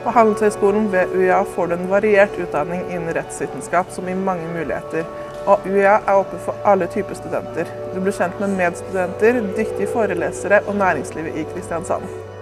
På Handelshøyskolen ved UiA får du en variert utdanning innen rettsvitenskap som gir mange muligheter. Og UiA er åpen for alle typer studenter. Du blir kjent med medstudenter, dyktige forelesere og næringslivet i Kristiansand.